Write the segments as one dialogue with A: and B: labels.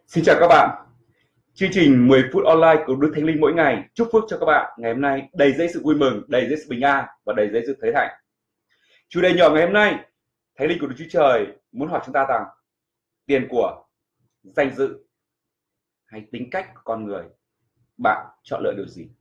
A: Xin chào các bạn. Chương trình 10 phút online của Đức Thánh Linh mỗi ngày chúc phước cho các bạn ngày hôm nay đầy dẫy sự vui mừng, đầy dẫy sự bình an và đầy dẫy sự thới thạnh. Chủ đề nhỏ ngày hôm nay, Thánh Linh của Đức Chúa Trời muốn hỏi chúng ta rằng tiền của, danh dự hay tính cách của con người, bạn chọn lựa điều gì?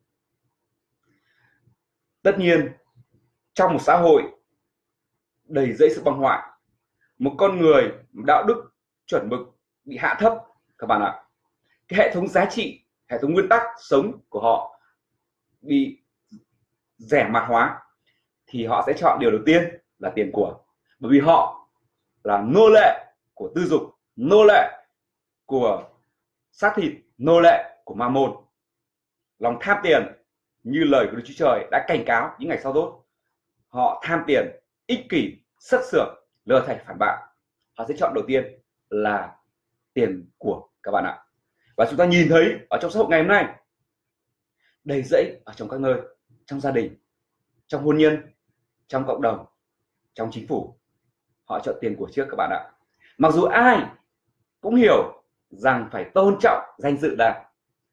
A: Tất nhiên, trong một xã hội đầy dẫy sự băng hoại, một con người đạo đức chuẩn mực bị hạ thấp các bạn ạ. Cái hệ thống giá trị, hệ thống nguyên tắc sống của họ bị rẻ mạt hóa thì họ sẽ chọn điều đầu tiên là tiền của, bởi vì họ là nô lệ của tư dục, nô lệ của xác thịt, nô lệ của ma môn. Lòng tham tiền như lời của Đức Chúa Trời đã cảnh cáo những ngày sau tốt, họ tham tiền, ích kỷ, sất sượng, lừa thầy phản bội, họ sẽ chọn đầu tiên là tiền của các bạn ạ. Và chúng ta nhìn thấy ở trong xã hội ngày hôm nay đầy dẫy ở trong các nơi, trong gia đình, trong hôn nhân, trong cộng đồng, trong chính phủ, họ chọn tiền của trước các bạn ạ. Mặc dù ai cũng hiểu rằng phải tôn trọng danh dự là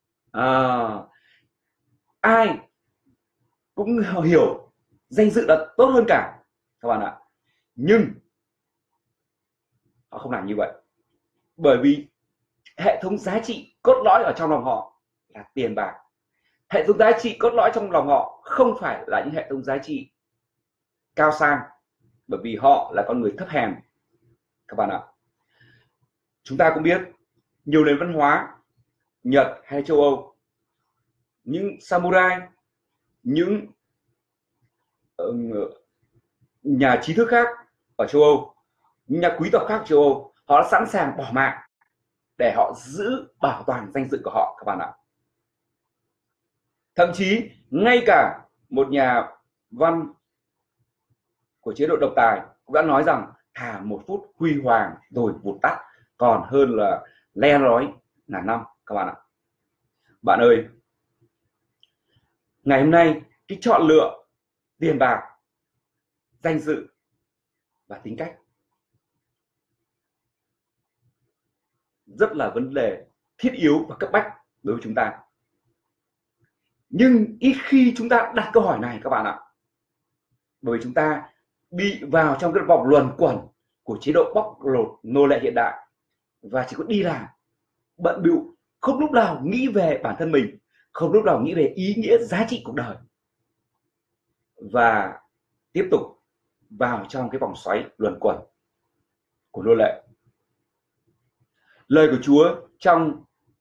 A: ai cũng hiểu danh dự là tốt hơn cả các bạn ạ, nhưng họ không làm như vậy, bởi vì hệ thống giá trị cốt lõi ở trong lòng họ là tiền bạc. Hệ thống giá trị cốt lõi trong lòng họ không phải là những hệ thống giá trị cao sang, bởi vì họ là con người thấp hèn các bạn ạ. Chúng ta cũng biết nhiều nền văn hóa Nhật hay châu Âu, những samurai, những nhà trí thức khác ở châu Âu, những nhà quý tộc khác ở châu Âu, họ đã sẵn sàng bỏ mạng để họ giữ bảo toàn danh dự của họ các bạn ạ. Thậm chí ngay cả một nhà văn của chế độ độc tài cũng đã nói rằng thà một phút huy hoàng rồi vụt tắt còn hơn là le lói ngàn năm các bạn ạ. Bạn ơi, ngày hôm nay cái chọn lựa tiền bạc, danh dự và tính cách rất là vấn đề thiết yếu và cấp bách đối với chúng ta. Nhưng ít khi chúng ta đặt câu hỏi này các bạn ạ, bởi vì chúng ta bị vào trong cái vòng luẩn quẩn của chế độ bóc lột nô lệ hiện đại và chỉ có đi làm bận bịu, không lúc nào nghĩ về bản thân mình, không lúc nào nghĩ về ý nghĩa giá trị cuộc đời, và tiếp tục vào trong cái vòng xoáy luẩn quẩn của nô lệ. Lời của Chúa trong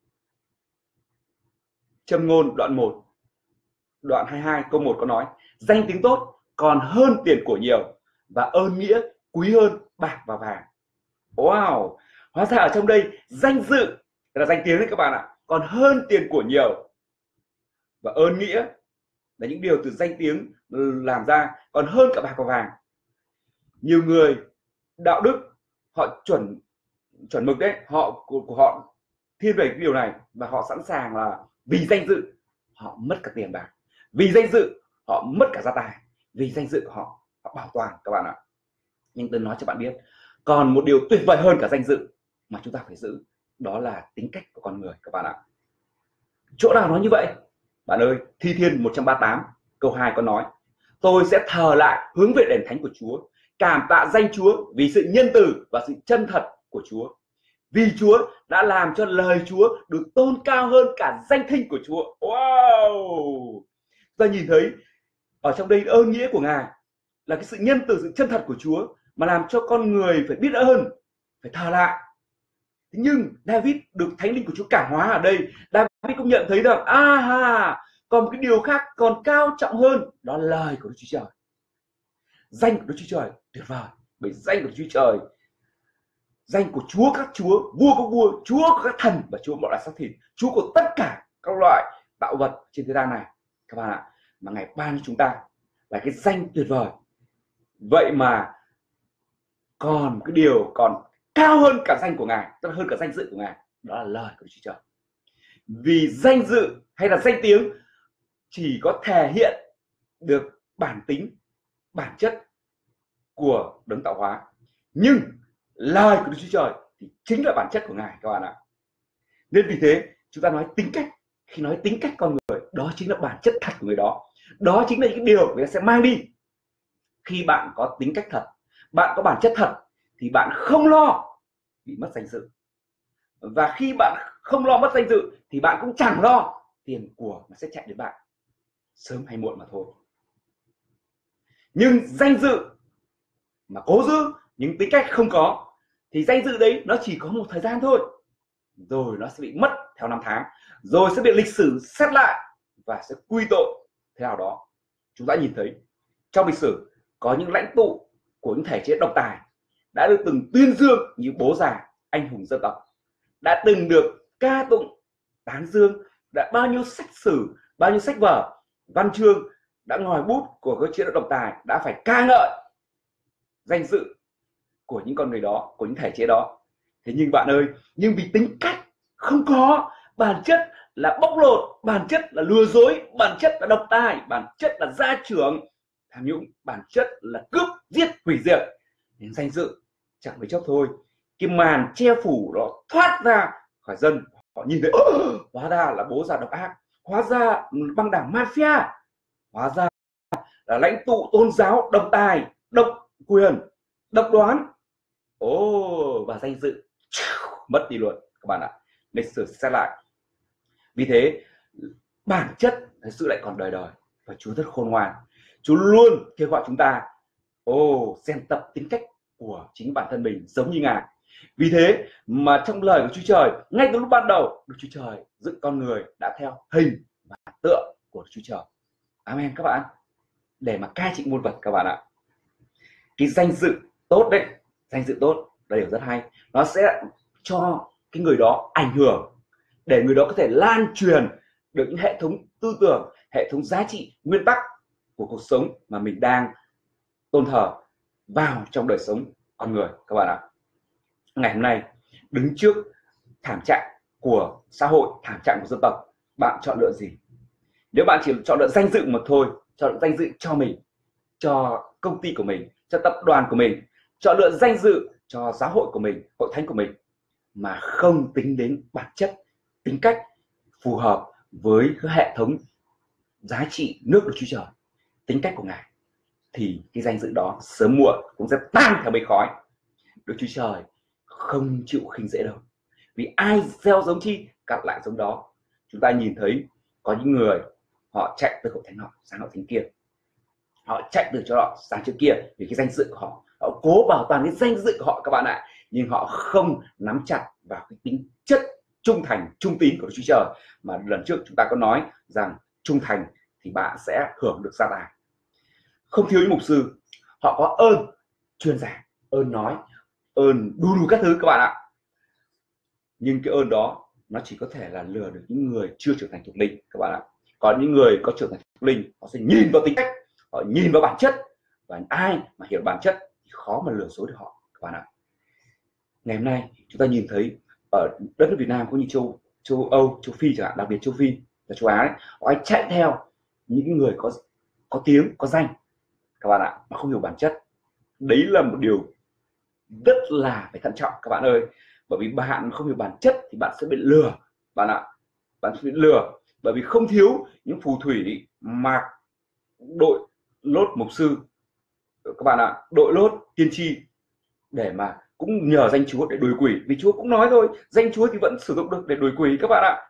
A: Châm ngôn đoạn 1, đoạn 22 câu 1 có nói: danh tiếng tốt còn hơn tiền của nhiều, và ơn nghĩa quý hơn bạc và vàng. Wow, hóa ra ở trong đây danh dự là danh tiếng đấy các bạn ạ, còn hơn tiền của nhiều, và ơn nghĩa là những điều từ danh tiếng làm ra còn hơn cả bạc và vàng. Nhiều người đạo đức họ chuẩn mực đấy, họ của họ thiên về cái điều này, và họ sẵn sàng là vì danh dự họ mất cả tiền bạc, vì danh dự họ mất cả gia tài, vì danh dự của họ bảo toàn các bạn ạ. Nhưng tôi nói cho bạn biết, còn một điều tuyệt vời hơn cả danh dự mà chúng ta phải giữ, đó là tính cách của con người các bạn ạ. Chỗ nào nói như vậy? Bạn ơi, Thi Thiên 138 câu 2 có nói: tôi sẽ thờ lại hướng về đền thánh của Chúa, cảm tạ danh Chúa vì sự nhân từ và sự chân thật của Chúa, vì Chúa đã làm cho lời Chúa được tôn cao hơn cả danh thinh của Chúa. Wow, ta nhìn thấy ở trong đây ơn nghĩa của Ngài là cái sự nhân từ, sự chân thật của Chúa mà làm cho con người phải biết ơn, phải thờ lại. Thế nhưng David được Thánh Linh của Chúa cảm hóa ở đây, David cũng nhận thấy rằng còn một cái điều khác còn cao trọng hơn, đó là lời của Đức Chúa Trời. Danh của Đức Chúa Trời tuyệt vời, bởi danh của Đức Chúa Trời, danh của Chúa các chúa, vua các vua, Chúa của các thần và Chúa mọi loài xác thịt, Chúa của tất cả các loại tạo vật trên thế gian này các bạn ạ, mà Ngài ban cho chúng ta là cái danh tuyệt vời. Vậy mà còn cái điều còn cao hơn cả danh của Ngài, tức là hơn cả danh dự của Ngài, đó là lời của Chúa Trời. Vì danh dự hay là danh tiếng chỉ có thể hiện được bản tính, bản chất của đấng tạo hóa, nhưng lời của Đức Chúa Trời thì chính là bản chất của Ngài các bạn ạ. Nên vì thế chúng ta nói tính cách. Khi nói tính cách con người, đó chính là bản chất thật của người đó. Đó chính là những điều người ta sẽ mang đi. Khi bạn có tính cách thật, bạn có bản chất thật, thì bạn không lo bị mất danh dự. Và khi bạn không lo mất danh dự thì bạn cũng chẳng lo tiền của nó sẽ chạy đến bạn sớm hay muộn mà thôi. Nhưng danh dự mà cố giữ nhưng tính cách không có thì danh dự đấy nó chỉ có một thời gian thôi, rồi nó sẽ bị mất theo năm tháng, rồi sẽ bị lịch sử xét lại và sẽ quy tội thế nào đó. Chúng ta nhìn thấy trong lịch sử có những lãnh tụ của những thể chế độc tài đã được từng tuyên dương như bố già anh hùng dân tộc, đã từng được ca tụng tán dương, đã bao nhiêu sách sử, bao nhiêu sách vở văn chương đã ngòi bút của các chế độ độc tài đã phải ca ngợi danh dự của những con người đó, của những thể chế đó. Thế nhưng bạn ơi, nhưng vì tính cách không có, bản chất là bóc lột, bản chất là lừa dối, bản chất là độc tài, bản chất là gia trưởng tham nhũng, bản chất là cướp giết hủy diệt, đến danh dự chẳng mấy chốc thôi, cái màn che phủ đó thoát ra khỏi dân, họ nhìn thấy hóa ra là bố già độc ác, hóa ra băng đảng mafia, hóa ra là lãnh tụ tôn giáo độc tài, độc quyền, độc đoán. Và danh dự mất đi luôn các bạn ạ. Lịch sử xét lại. Vì thế bản chất thực sự lại còn đời đời, và Chúa rất khôn ngoan. Chúa luôn kêu gọi chúng ta rèn tập tính cách của chính bản thân mình giống như Ngài. Vì thế mà trong lời của Chúa Trời, ngay từ lúc ban đầu, Đức Chúa Trời dựng con người đã theo hình và tượng của Đức Chúa Trời. Amen các bạn. Để mà cai trị muôn vật các bạn ạ. Cái danh dự tốt đấy, danh dự tốt là điều rất hay. Nó sẽ cho cái người đó ảnh hưởng, để người đó có thể lan truyền được những hệ thống tư tưởng, hệ thống giá trị, nguyên tắc của cuộc sống mà mình đang tôn thờ vào trong đời sống con người các bạn ạ. Ngày hôm nay đứng trước thảm trạng của xã hội, thảm trạng của dân tộc, bạn chọn lựa gì? Nếu bạn chỉ chọn lựa danh dự mà thôi, chọn lựa danh dự cho mình, cho công ty của mình, cho tập đoàn của mình, chọn lựa danh dự cho giáo hội của mình, hội thánh của mình, mà không tính đến bản chất, tính cách phù hợp với hệ thống giá trị nước Đức Chúa Trời, tính cách của Ngài, thì cái danh dự đó sớm muộn cũng sẽ tan theo mây khói. Đức Chúa Trời không chịu khinh dễ đâu, vì ai gieo giống chi gặt lại giống đó. Chúng ta nhìn thấy có những người họ chạy từ hội thánh họ sang hội thánh kia, họ chạy từ chỗ họ sang chỗ kia vì cái danh dự của họ, họ cố bảo toàn cái danh dự của họ các bạn ạ, nhưng họ không nắm chặt vào cái tính chất trung thành, trung tín của Đức Chúa Trời. Mà lần trước chúng ta có nói rằng trung thành thì bạn sẽ hưởng được gia tài. Không thiếu những mục sư, họ có ơn truyền giảng, ơn nói, ơn đủ các thứ các bạn ạ, nhưng cái ơn đó nó chỉ có thể là lừa được những người chưa trưởng thành thuộc linh các bạn ạ. Còn những người có trưởng thành thuộc linh, họ sẽ nhìn vào tính cách, họ nhìn vào bản chất, và ai mà hiểu bản chất thì khó mà lừa dối được họ các bạn ạ. Ngày hôm nay chúng ta nhìn thấy ở đất nước Việt Nam cũng như châu Âu, châu Phi chẳng hạn, đặc biệt châu Phi và châu Á ấy, họ hay chạy theo những người có tiếng, có danh các bạn ạ, mà không hiểu bản chất. Đấy là một điều rất là phải thận trọng các bạn ơi, bởi vì bạn không hiểu bản chất thì bạn sẽ bị lừa bạn ạ. Bạn sẽ bị lừa bởi vì không thiếu những phù thủy mặc đội lốt mục sư các bạn ạ, đội lốt tiên tri, để mà cũng nhờ danh Chúa để đuổi quỷ. Vì Chúa cũng nói thôi, danh Chúa thì vẫn sử dụng được để đuổi quỷ các bạn ạ.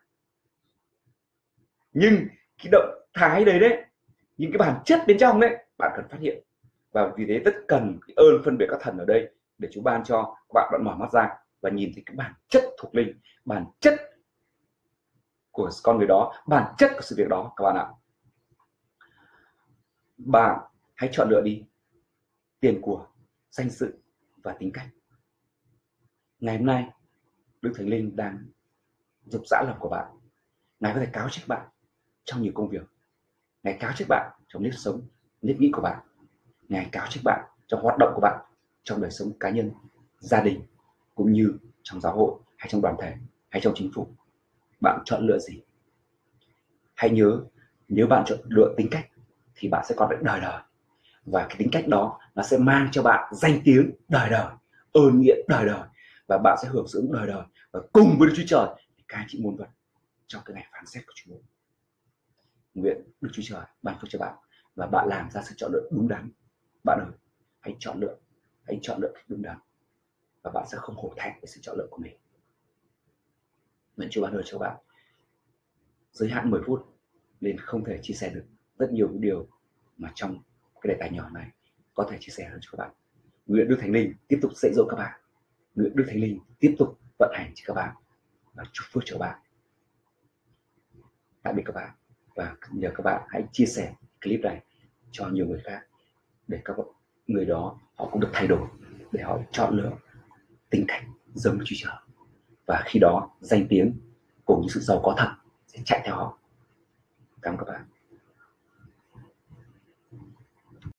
A: Nhưng cái động thái đấy, những cái bản chất bên trong đấy bạn cần phát hiện. Và vì thế rất cần cái ơn phân biệt các thần ở đây để Chúa ban cho các bạn mở mắt ra và nhìn thấy cái bản chất thuộc linh, bản chất của con người đó, bản chất của sự việc đó các bạn ạ. Bạn hãy chọn lựa đi tiền của, danh dự và tính cách. Ngày hôm nay Đức Thánh Linh đang dục dã lòng của bạn. Ngài có thể cáo trách bạn trong nhiều công việc, Ngài cáo trách bạn trong nếp sống, nếp nghĩ của bạn, Ngài cáo trách bạn trong hoạt động của bạn, trong đời sống cá nhân, gia đình, cũng như trong giáo hội hay trong đoàn thể hay trong chính phủ. Bạn chọn lựa gì? Hãy nhớ, nếu bạn chọn lựa tính cách thì bạn sẽ còn được đời đời, và cái tính cách đó nó sẽ mang cho bạn danh tiếng đời đời, ơn nghĩa đời đời, và bạn sẽ hưởng dưỡng đời đời và cùng với Đức Chúa Trời cai trị muôn vật trong cái ngày phán xét của Chúa. Nguyện Đức Chúa Trời ban phước cho bạn và bạn làm ra sự chọn lựa đúng đắn. Bạn ơi, hãy chọn lựa cách đúng đắn và bạn sẽ không hổ thẹn với sự chọn lựa của mình. Nguyện Chúa ban ơn cho bạn. Giới hạn 10 phút nên không thể chia sẻ được rất nhiều điều mà trong cái đề tài nhỏ này có thể chia sẻ hơn cho các bạn. Nguyện Đức Thánh Linh tiếp tục dạy dỗ các bạn. Nguyện Đức Thánh Linh tiếp tục vận hành cho các bạn và chúc phước cho các bạn. Tạm biệt các bạn và nhờ các bạn hãy chia sẻ clip này cho nhiều người khác để các người đó họ cũng được thay đổi, để họ chọn lựa tính cách giống Chúa Trời, và khi đó danh tiếng cùng những sự giàu có thật sẽ chạy theo họ. Cảm ơn các bạn.